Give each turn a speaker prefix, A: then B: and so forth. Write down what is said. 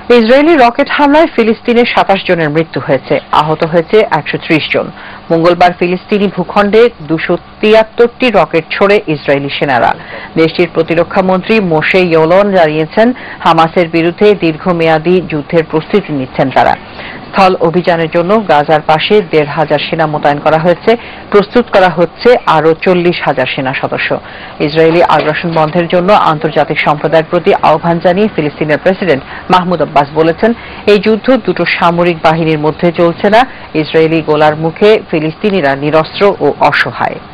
A: Israeli rocket হামলায় ফিলিস্তিনের ২৭ জনের মৃত্যু হয়েছে, আহত হয়েছে ১৩০ জন। মঙ্গলবার ফিলিস্তিনি ভূখণ্ডে ২৭৩টি রকেট ছোড়ে ইসরায়েলি সেনারা। দেশটির প্রতিরক্ষা মন্ত্রী মোশে ইয়োলন জানিয়েছেন, হামাসের বিরুদ্ধে দীর্ঘমেয়াদী যুদ্ধের প্রস্তুতি নিচ্ছেন তারা। স্থল অভিযানের জন্য গাজার পাশে ১৫০০ সেনা মোতায়েন করা হয়েছে। প্রস্তুত করা হচ্ছে আরও ৪০,০০০ সেনা সদস্য। ইসরায়েলি আগ্রাসন বন্ধের জন্য আন্তর্জাতিক সম্প্রদায়ের প্রতি আহ্বান জানিয়ে ফিলিস্তিনের প্রেসিডেন্ট মাহমুদ আব্বাস বলেছেন, এই যুদ্ধ দুটো সামরিক বাহিনীর মধ্যে চলছে না। ইসরায়েলি গোলার মুখে ফিলিস্তিনিরা নিরস্ত্র ও অসহায়।